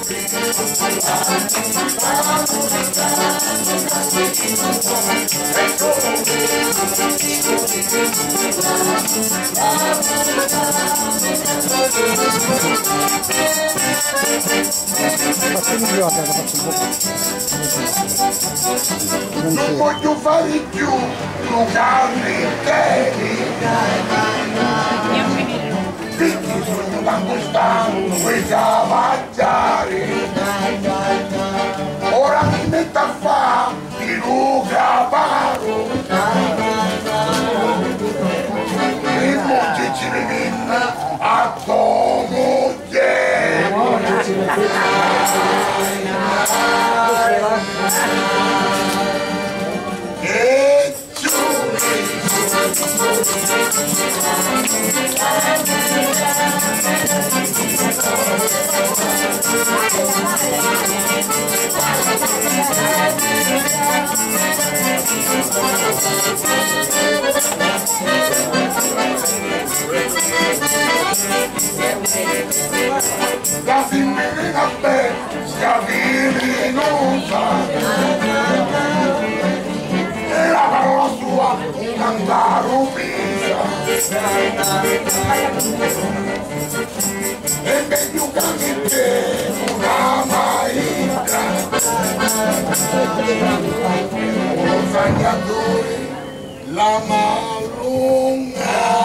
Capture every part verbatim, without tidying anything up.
Non voglio fare più locali interi. Perché sono tanto stanco vuoi da mangiare. Ora mi metto a fare di Luca Paro. E molti ci ne viene a tua moglie. E giù. Scavini a te, scavini non sa. E la parola sua canta rubia. E meglio che te una maestra. Un sognatore, la malunga.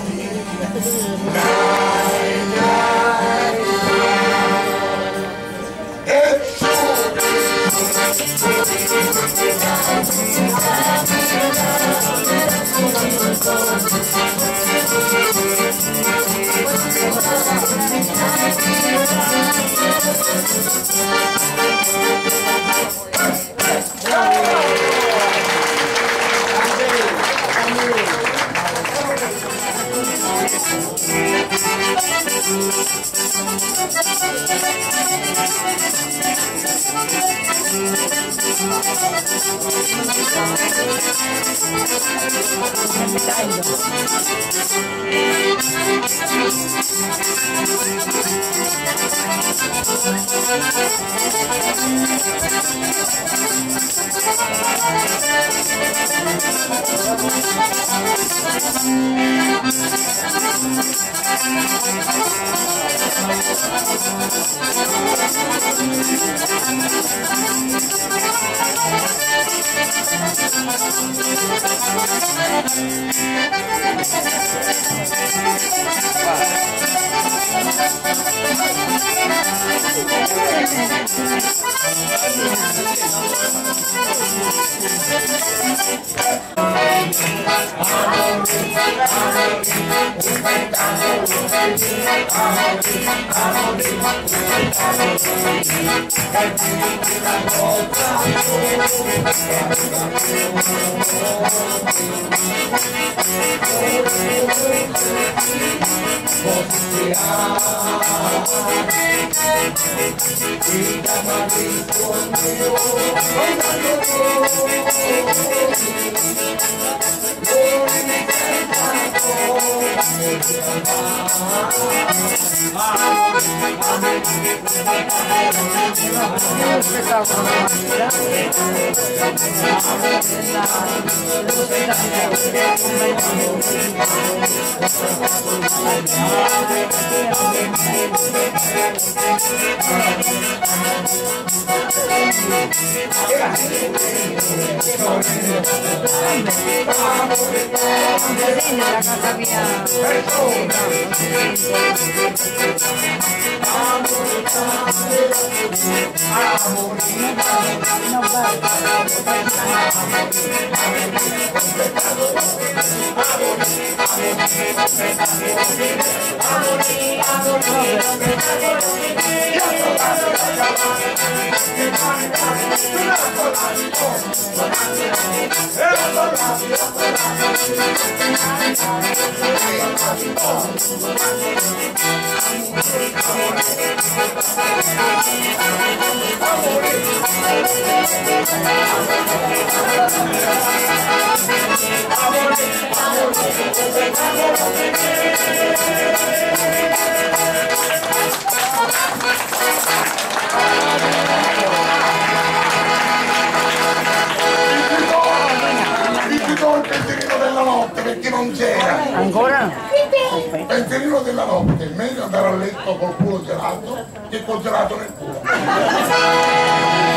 Nella casa mia. Pensierino della notte, meglio andare a letto col culo gelato che col gelato nel culo.